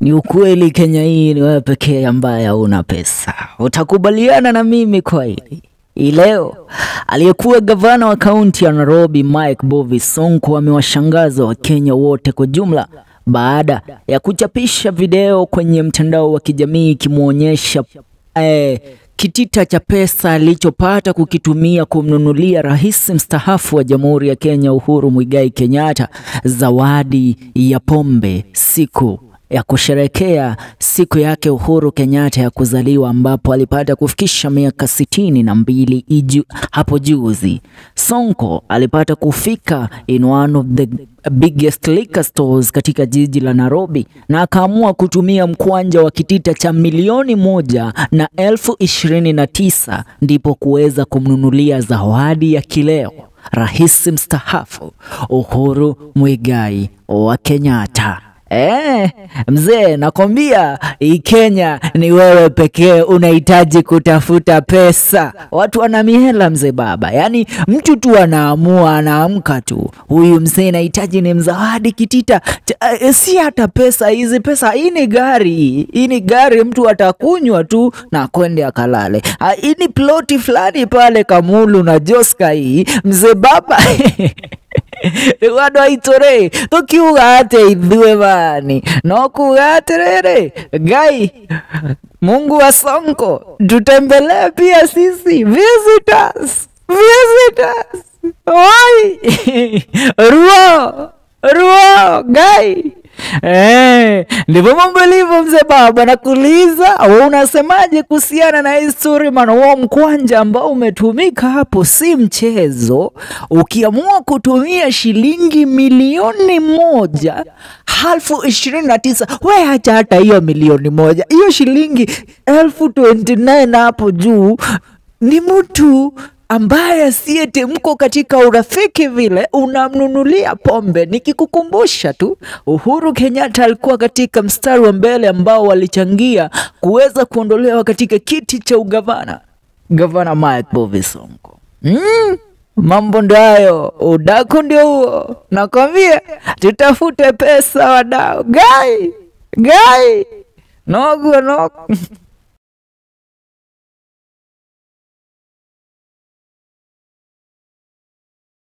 Ni ukweli Kenya hii ni wewe pekee ambaye huna pesa. Utakubaliana na mimi kwa hili. Leo aliyekuwa gavana wa kaunti ya Nairobi Mike Bovi Sonko amewashangaza Wakenya wote kwa jumla baada ya kuchapisha video kwenye mtandao wa kijamii ikimuonyesha kitita cha pesa alichopata kukitumia kumnunulia rais mstaafu wa Jamhuri ya Kenya Uhuru Kenyatta zawadi ya pombe siku ya kusherekea siku yake Uhuru Kenyatta ya kuzaliwa, ambapo alipata kufikisha miaka 62 hapo juzi. Sonko alipata kufika in one of the biggest liquor stores katika jiji la Nairobi na akaamua kutumia mkwanja wa kitita cha milioni 1,029 ndipo kuweza kumnunulia zawadi ya kileo rais mstaafu Uhuru wa Kenyatta. Mzee, nakwambia hii Kenya ni wewe pekee unahitaji kutafuta pesa. Watu wana mihela mzee baba. Yaani mtu tu anaamua, anaamka tu. Huyu mzee anahitaji ni mzawadi kitita. Si hata pesa hizi, pesa hii ni gari. Hii ni gari mtu atakunywa tu na kwende akalale. Hii ni ploti fulani pale Kamulu na Joska hii. Mzee baba. Wado aitore tukiuga ate idhue bani no kugaterere gai Mungu wa Sonko tutembelee pia sisi visitors oi ruo gai ndivyo mambo ilivyo mzee baba. Nakuuliza wewe unasemaje kuhusiana na history man? Wao mkwanja ambao umetumika hapo si mchezo. Ukiamua kutumia shilingi milioni 1,029, wewe acha hata hiyo milioni 1, hiyo shilingi 29 hapo juu, ni mtu ambaye siete mko katika urafiki vile unamnunulia pombe. Nikikukumbusha tu, Uhuru Kenyatta alikuwa katika mstari wa mbele ambao walichangia kuweza kuondolewa katika kiti cha ugavana. Gavana Mike Bovi Sonko. Mambo ndio udaku ndio huo. Nakwambia tutafute pesa wadau. Gai. No.